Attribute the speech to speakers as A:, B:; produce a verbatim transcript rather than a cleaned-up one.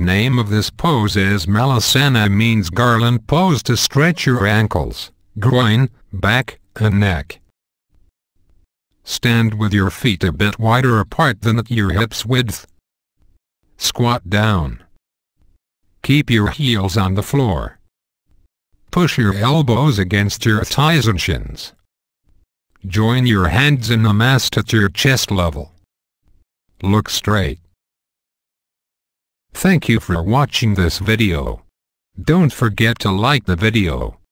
A: name of this pose is Malasana, means Garland pose, to stretch your ankles, groin, back, and neck. Stand with your feet a bit wider apart than at your hips width. Squat down. Keep your heels on the floor. Push your elbows against your thighs and shins. Join your hands in Namaste at your chest level. Look straight. Thank you for watching this video. Don't forget to like the video.